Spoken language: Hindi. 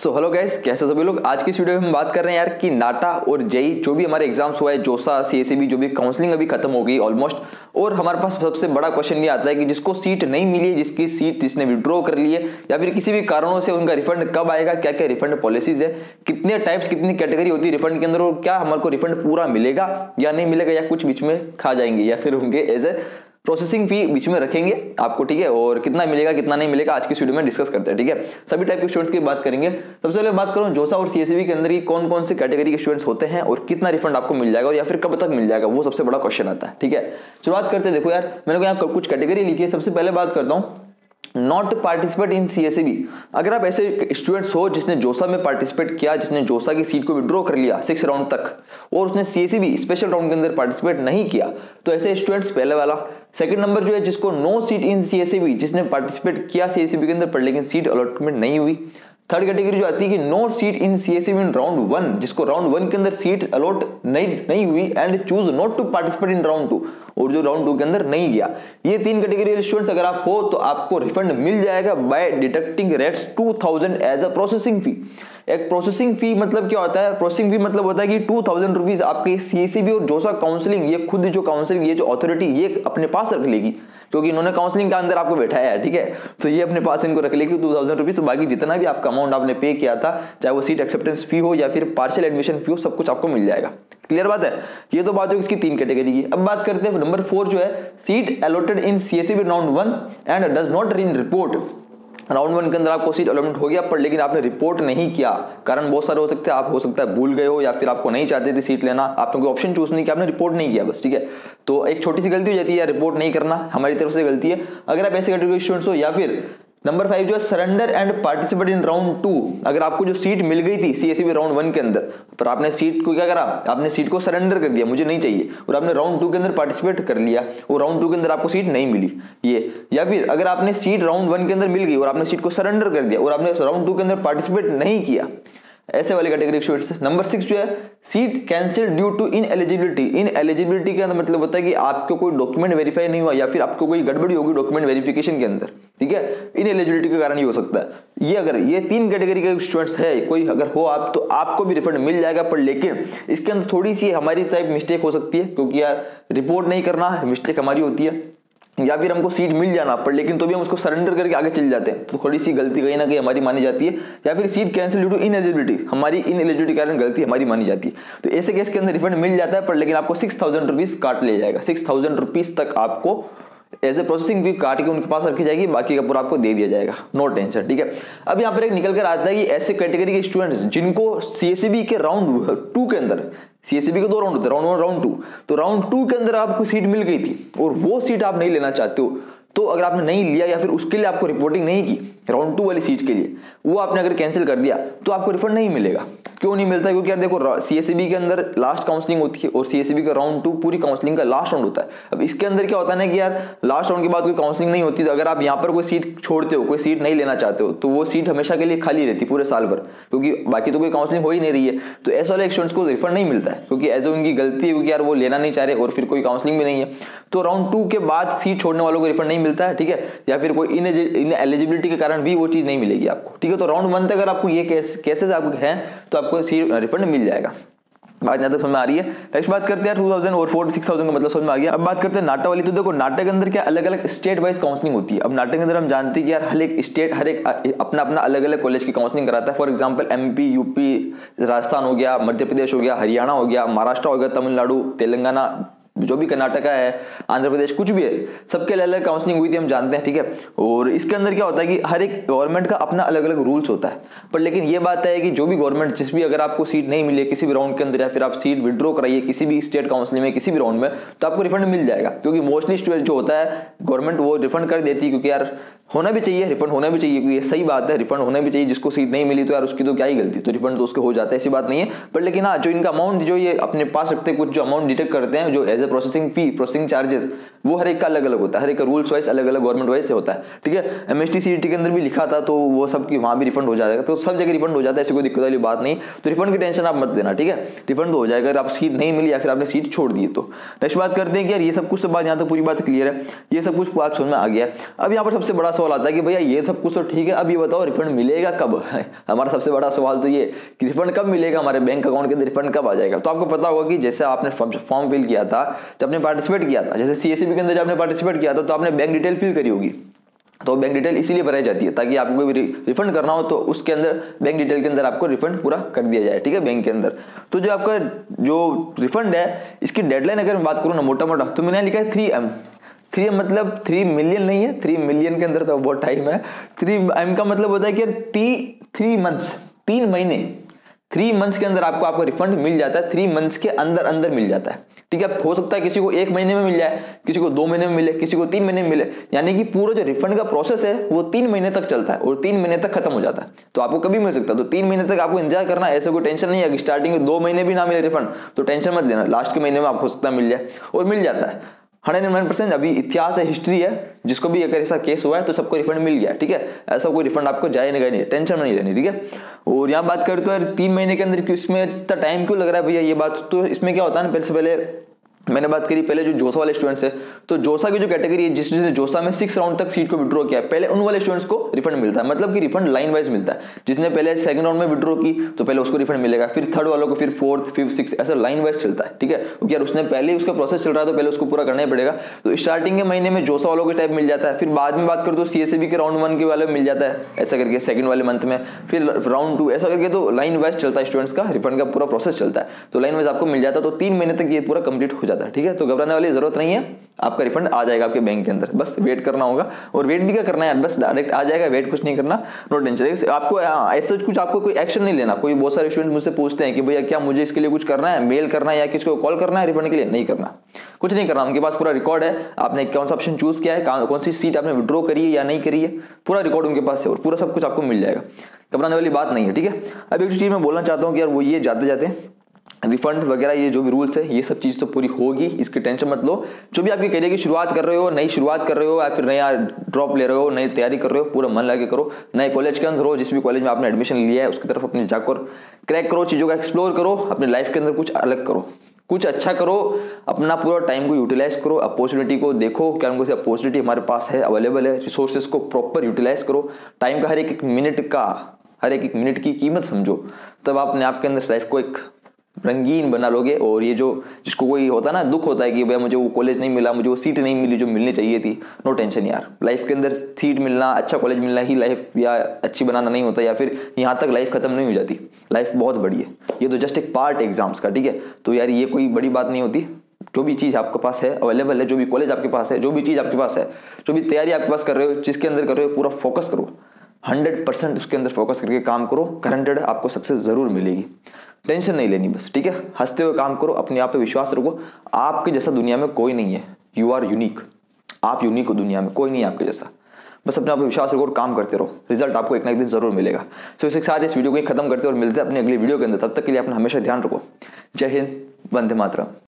सो हेलो गाइस, कैसे सभी लोग। आज की इस वीडियो में हम बात कर रहे हैं यार कि नाटा और जेई जो भी हमारे एग्जाम्स हुआ है, जोसा सीएसईबी जो भी काउंसलिंग अभी खत्म हो गई ऑलमोस्ट, और हमारे पास सबसे बड़ा क्वेश्चन ये आता है कि जिसको सीट नहीं मिली है, जिसकी सीट जिसने विड्रॉ कर ली है या फिर किसी भी कारणों से उनका रिफंड कब आएगा, क्या क्या रिफंड पॉलिसीज है, कितने टाइप्स कितनी कैटेगरी होती है रिफंड के अंदर, और क्या हमारे को रिफंड पूरा मिलेगा या नहीं मिलेगा, या कुछ बीच में खा जाएंगे या फिर उनके एज ए प्रोसेसिंग फी बीच में रखेंगे आपको, ठीक है। और कितना मिलेगा कितना नहीं मिलेगा आज की वीडियो में डिस्कस करते हैं, ठीक है। सभी टाइप के स्टूडेंट्स की बात करेंगे। सबसे पहले बात करूं जोसा और सीएसईबी के अंदर कौन कौन से कैटेगरी के स्टूडेंट्स होते हैं और कितना रिफंड आपको मिल जाएगा और या फिर कब तक मिल जाएगा, वो सबसे बड़ा क्वेश्चन आता है, ठीक है। शुरुआत करते हैं। देखो यार, मैंने यहाँ कुछ कैटेगरी लिखी है। सबसे पहले बात करता हूँ नॉट पार्टिसिपेट इन सीएसईबी। अगर आप ऐसे स्टूडेंट्स हो जिसने जोसा में पार्टिसिपेट किया, जिसने जोसा की सीट को विड्रॉ कर लिया 6 राउंड तक, और उसने सीएसईबी स्पेशल राउंड के अंदर पार्टिसिपेट नहीं किया, तो ऐसे स्टूडेंट्स पहले वाला। सेकंड नंबर जो है जिसको नो सीट इन सीएसईबी, जिसने पार्टिसिपेट किया सीएसईबी के अंदर पर लेकिन सीट अलॉटमेंट नहीं हुई। थर्ड कैटेगरी जो आती है कि no seat in CSAB in round 1, जिसको राउंड 1 के अंदर सीट अलॉट नहीं हुई and choose not to participate in round 2, और जो राउंड 2 के अंदर नहीं गया। ये 3 कैटेगरी स्टूडेंट्स अगर आप हो तो आपको रिफंड मिल जाएगा by deducting rates 2000 as a processing fee. एक प्रोसेसिंग फी मतलब क्या होता है? प्रोसेसिंग फी मतलब होता है कि 2000 रुपीज आपके सीएसईबी और जोसा काउंसलिंग, ये खुद जो काउंसलिंग, ये जो अथॉरिटी ये अपने पास रख लेगी, क्योंकि इन्होंने काउंसलिंग के अंदर आपको बैठाया है, ठीक है। तो ये अपने पास इनको रख लेगी 2000 रुपीज। तो बाकी जितना भी आपका अमाउंट आपने पे किया था, चाहे वो सीट एक्सेप्टेंस फी हो या फिर पार्शियल एडमिशन फी हो, सब कुछ आपको मिल जाएगा। क्लियर बात है। ये तो बात हो इसकी 3 कैटेगरी की। अब बात करते हैं नंबर 4 जो है seat allotted in CSAB round 1 and does not report. Round 1 के अंदर आपको सीट अलॉटमेंट हो गया पर लेकिन आपने रिपोर्ट नहीं किया। कारण बहुत सारे हो सकते हैं, आप हो सकता है भूल गए हो या फिर आपको नहीं चाहते थे सीट लेना, आपने कोई ऑप्शन चूज नहीं किया, आपने रिपोर्ट नहीं किया बस, ठीक है। तो एक छोटी सी गलती हो जाती है, रिपोर्ट नहीं करना हमारी तरफ से गलती है अगर आप ऐसे कैटेगरी स्टूडेंट्स हो। या फिर नंबर 5 जो है surrender and participate in round 2। अगर आपको जो सीट मिल गई थी सीएसईबी राउंड 1 के अंदर, पर आपने सीट को क्या करा, आपने सीट को सरेंडर कर दिया, मुझे नहीं चाहिए, और आपने राउंड 2 के अंदर पार्टिसिपेट कर लिया और राउंड 2 के अंदर आपको सीट नहीं मिली ये। या फिर अगर आपने सीट राउंड 1 के अंदर मिल गई और आपने सीट को सरेंडर कर दिया और आपने राउंड 2 के अंदर पार्टिसिपेट नहीं किया, ऐसे वाले कैटेगरी स्टूडेंट्स। नंबर 6 जो है seat cancel due to ineligibility. Ineligibility का मतलब होता है कि आपको कोई डॉक्यूमेंट वेरीफाई नहीं हुआ या फिर आपको कोई गड़बड़ी होगी डॉक्यूमेंट वेरिफिकेशन के अंदर, ठीक है। इन एलिजिबिलिटी के कारण ये हो सकता है। ये अगर ये 3 कैटेगरी के स्टूडेंट्स है कोई अगर हो आप, तो आपको भी रिफंड मिल जाएगा, पर लेकिन इसके अंदर थोड़ी सी हमारी टाइप मिस्टेक हो सकती है, क्योंकि यार रिपोर्ट नहीं करना मिस्टेक हमारी होती है, या फिर हमको सीट मिल जाना पर लेकिन तो भी हम उसको सरेंडर करके आगे चल जाते हैं, तो थोड़ी सी गलती कहीं ना कहीं हमारी मानी जाती है। या फिर seat cancel due to ineligibility, हमारी इन एलिजिबिलिटी के कारण गलती हमारी मानी जाती है। तो ऐसे केस के अंदर रिफंड मिल जाता है पर लेकिन आपको 6000 रुपीज काट ले जाएगा। 6000 रुपीज तक आपको एज ए प्रोसेसिंग फी काट के उनके पास रखी जाएगी, बाकी का पूरा आपको दे दिया जाएगा, नो टेंशन, ठीक है। अब यहाँ पर एक निकल कर आता है कि ऐसे कैटेगरी के स्टूडेंट्स जिनको सीएसईबी के राउंड 2 के अंदर, सीएसईबी के 2 राउंड होते हैं, राउंड 1 राउंड 2, तो राउंड 2 के अंदर आपको सीट मिल गई थी और वो सीट आप नहीं लेना चाहते हो, तो अगर आपने नहीं लिया या फिर उसके लिए आपको रिपोर्टिंग नहीं की राउंड 2 वाली सीट के लिए, वो आपने अगर कैंसिल कर दिया तो आपको रिफंड नहीं मिलेगा। क्यों नहीं मिलता? क्योंकि यार देखो सीएसईबी के अंदर लास्ट काउंसलिंग होती है और सीएसईबी का राउंड 2 पूरी काउंसलिंग का लास्ट राउंड होता है। अब इसके अंदर क्या होता है ना कि यार लास्ट राउंड के बाद कोई काउंसलिंग नहीं होती, तो अगर आप यहाँ पर कोई सीट छोड़ते हो, कोई सीट नहीं लेना चाहते हो, तो वो सीट हमेशा के लिए खाली रहती पूरे साल भर, क्योंकि बाकी तो कोई काउंसलिंग हो ही नहीं रही है। तो ऐसे वाले स्टूडेंट्स को रिफंड नहीं मिलता है, क्योंकि एज उनकी गलती है, क्योंकि यार वो लेना नहीं चाह रहे और फिर कोई काउंसलिंग भी नहीं है। तो राउंड 2 के बाद सीट छोड़ने वालों को रिफंड नहीं मिलता है, ठीक है। या फिर कोई इन एलिजिबिलिटी के कारण भी वो चीज नहीं मिलेगी आपको, ठीक है। तो राउंड 1 तक अगर आपको ये केसेस आपको हैं तो आपको रिफंड मिल जाएगा। बात यहाँ तक समझ में आ रही है। नेक्स्ट बात करते हैं 2000 और 6000 का मतलब समझ में आ गया। अब बात करते हैं नाटा वाली। तो देखो नाटा के अंदर क्या अलग अलग स्टेट वाइज काउंसलिंग होती है। अब नाटा के अंदर हम जानते हैं कि यार हर एक स्टेट हर एक अपना अपना अलग अलग कॉलेज की काउंसलिंग कराता है। For example MP, UP, Rajasthan हो गया, मध्य प्रदेश हो गया, हरियाणा हो गया, महाराष्ट्र हो गया, तमिलनाडु, तेलंगाना, जो भी कर्नाटका है, आंध्र प्रदेश, कुछ भी है, सबके अलग अलग काउंसलिंग हुई थी, हम जानते हैं, ठीक है। और इसके अंदर क्या होता है कि हर एक गवर्नमेंट का अपना अलग अलग रूल्स होता है, पर लेकिन ये बात है कि जो भी गवर्नमेंट जिस भी अगर आपको सीट नहीं मिले किसी भी राउंड के अंदर या फिर आप सीट विड्रॉ कराइए किसी भी स्टेट काउंसलिंग में किसी भी राउंड में, तो आपको रिफंड मिल जाएगा। क्योंकि मोस्टली स्टूडेंट जो होता है गवर्नमेंट वो रिफंड कर देती है, क्योंकि यार होना भी चाहिए, रिफंड होना भी चाहिए, क्योंकि ये सही बात है, रिफंड होना भी चाहिए। जिसको सीट नहीं मिली तो यार उसकी तो क्या ही गलती, तो रिफंड तो उसके हो जाता है, ऐसी बात नहीं है। पर लेकिन हाँ, जो इनका अमाउंट जो ये अपने पास रखते हैं, कुछ जो अमाउंट डिटेक्ट करते हैं जो as a processing fee, processing charges, वो हर एक का अलग अलग होता है, हर एक का रूल्स वाइज अलग अलग गवर्नमेंट वाइज से होता है, ठीक है। MST CET के अंदर भी लिखा था तो वो सब की वहाँ भी रिफंड हो जाएगा, तो सब जगह रिफंड हो जाता है, ऐसी कोई दिक्कत वाली बात नहीं। तो रिफंड की टेंशन आप मत देना, ठीक है, रिफंड हो जाएगा अगर आप सीट नहीं मिली या फिर आपने सीट छोड़ दी तो। नेक्स्ट बात करते हैं कि यार ये सब कुछ तो बात यहाँ तो पूरी बात क्लियर है, ये सब कुछ बात समझ में आ गया। अब यहाँ पर सबसे बड़ा सवाल आता है कि भैया ये सब कुछ तो ठीक है, अब ये बताओ रिफंड मिलेगा कब। हमारा सबसे बड़ा सवाल तो ये कि रिफंड कब मिलेगा, हमारे बैंक अकाउंट के अंदर रिफंड कब आ जाएगा। तो आपको पता होगा कि जैसे आपने फॉर्म फिल किया था, जब आपने पार्टिसिपेट किया था, जैसे CSEB के अंदर जब आपने पार्टिसिपेट किया था तो आपने बैंक डिटेल फिल करी होगी। तो बैंक डिटेल इसीलिए भराई जाती है ताकि आपको कोई रिफंड करना हो तो उसके अंदर बैंक डिटेल के अंदर आपको रिफंड पूरा कर दिया जाए, ठीक है, बैंक के अंदर। तो जो आपका जो रिफंड है इसकी डेडलाइन अगर मैं बात करूँ ना मोटा मोटा, तो मैंने लिखा है 3M। 3M मतलब 3 मिलियन नहीं है, 3 मिलियन के अंदर तो बहुत टाइम है। 3M का मतलब होता है कि 3 मंथ्स, 3 महीने, 3 मंथ्स के अंदर आपको आपका रिफंड मिल जाता है, 3 मंथ्स के अंदर अंदर मिल जाता है, ठीक है। हो सकता है किसी को 1 महीने में मिल जाए, किसी को 2 महीने में मिले, किसी को 3 महीने में मिले, यानी कि पूरा जो रिफंड का प्रोसेस है वो 3 महीने तक चलता है और 3 महीने तक खत्म हो जाता है। तो आपको कभी मिल सकता है, तो 3 महीने तक आपको इंतजार करना है, ऐसे कोई टेंशन नहीं है कि स्टार्टिंग में 2 महीने भी ना मिले रिफंड तो टेंशन मत लेना, लास्ट के महीने में आपको हो सकता है मिल जाए, और मिल जाता है 109%। अभी इतिहास है, हिस्ट्री है, जिसको भी अगर ऐसा केस हुआ है तो सबको रिफंड मिल गया, ठीक है। ऐसा कोई रिफंड आपको जाएगा नहीं, टेंशन नहीं लेनी, ठीक है। और यहाँ बात करें तो यार 3 महीने के अंदर इसमें इतना टाइम क्यों लग रहा है भैया, ये बात तो इसमें क्या होता है ना, पहले से पहले मैंने बात करी पहले जो जोसा वाले स्टूडेंट्स है, तो जोसा की जो कैटेगरी है जिसने जोसा में 6 राउंड तक सीट को विड्रॉ किया है, पहले उन वाले स्टूडेंट्स को रिफंड मिलता है, मतलब कि रिफंड लाइन वाइज मिलता है। जिसने पहले 2nd राउंड में विड्रॉ की तो पहले उसको रिफंड मिलेगा, फिर 3rd वालों को, फिर 4th 5th 6th, ऐसा लाइन वाइज चलता है, ठीक है। क्योंकि यार उसने पहले उसका प्रोसेस चल रहा है तो पहले उसको पूरा करना ही पड़ेगा। तो स्टार्टिंग के महीने में जोसा वालों के टाइप मिल जाता है, फिर बाद में बात करो तो CSEB के राउंड 1 के वाले मिल जाता है ऐसा करके, 2nd वाले मंथ में, फिर राउंड 2 ऐसा करके, तो लाइन वाइज चलता है स्टूडेंट्स का रिफंड का पूरा प्रोसेस चलता है, तो लाइन वाइज आपको मिल जाता है। तो 3 महीने तक ये पूरा कंप्लीट हो जाता है, ठीक है। तो घबराने वाली जरूरत नहीं है, आपका रिफंड आ जाएगा आपके बैंक के अंदर, बस वेट करना होगा। और वेट भी क्या करना है, बस डायरेक्ट आ जाएगा, वेट कुछ नहीं करना, नो टेंशन। आपको ऐसा कुछ आपको कोई एक्शन नहीं लेना। कोई बहुत सारे स्टूडेंट मुझसे पूछते हैं कि भैया क्या मुझे इसके लिए कुछ करना है, मेल करना है या किसी को कॉल करना है रिफंड के लिए, नहीं करना, कुछ नहीं करना। उनके पास पूरा रिकॉर्ड है, आपने कौन सा ऑप्शन चूज किया है, कौन सी सीट आपने विड्रॉ करी है या नहीं करी है, पूरा रिकॉर्ड उनके पास है और पूरा सब कुछ आपको मिल जाएगा, घबराने वाली बात नहीं है, ठीक है। अब एक चीज मैं बोलना चाहता हूँ कि यार वो ये जाते जाते रिफंड वगैरह ये जो भी रूल्स है ये सब चीज़ तो पूरी होगी, इसकी टेंशन मत लो। जो भी आपकी करियर की शुरुआत कर रहे हो, नई शुरुआत कर रहे हो या फिर नया ड्रॉप ले रहे हो, नई तैयारी कर रहे हो, पूरा मन लगा के करो। नए कॉलेज के अंदर हो, जिस भी कॉलेज में आपने एडमिशन लिया है उसकी तरफ अपने जाकर क्रैक करो, चीज़ों का एक्सप्लोर करो, अपनी लाइफ के अंदर कुछ अलग करो, कुछ अच्छा करो, अपना पूरा टाइम को यूटिलाइज करो, अपॉर्चुनिटी को देखो, क्या उनको से अपॉर्चुनिटी हमारे पास है, अवेलेबल है, रिसोर्सेज को प्रॉपर यूटिलाइज करो, टाइम का हर एक मिनट की कीमत समझो, तब आपने आपके अंदर लाइफ को एक रंगीन बना लोगे। और ये जो जिसको कोई होता है ना, दुख होता है कि भैया मुझे वो कॉलेज नहीं मिला, मुझे वो सीट नहीं मिली जो मिलनी चाहिए थी, नो टेंशन यार, लाइफ के अंदर सीट मिलना, अच्छा कॉलेज मिलना ही लाइफ या अच्छी बनाना नहीं होता, या फिर यहाँ तक लाइफ खत्म नहीं हो जाती, लाइफ बहुत बड़ी है, ये तो जस्ट एक पार्ट एग्जाम्स का, ठीक है। तो यार ये कोई बड़ी बात नहीं होती, जो भी चीज़ आपके पास है अवेलेबल है, जो भी कॉलेज आपके पास है, जो भी चीज़ आपके पास है, जो भी तैयारी आपके पास कर रहे हो, जिसके अंदर कर रहे हो, पूरा फोकस करो, 100% उसके अंदर फोकस करके काम करो, गारंटेड आपको सक्सेस जरूर मिलेगी, टेंशन नहीं लेनी बस, ठीक है। हंसते हुए काम करो, अपने आप पे विश्वास रखो, आपके जैसा दुनिया में कोई नहीं है, यू आर यूनिक, आप यूनिक हो दुनिया में, कोई नहीं है आपके जैसा, बस अपने आप पे विश्वास रखो और काम करते रहो, रिजल्ट आपको एक ना एक दिन जरूर मिलेगा। तो इसके साथ इस वीडियो को खत्म करते और मिलते हैं अपनी अगली वीडियो के अंदर, तब तक के लिए अपना हमेशा ध्यान रखो। जय हिंद, वंदे मातरम।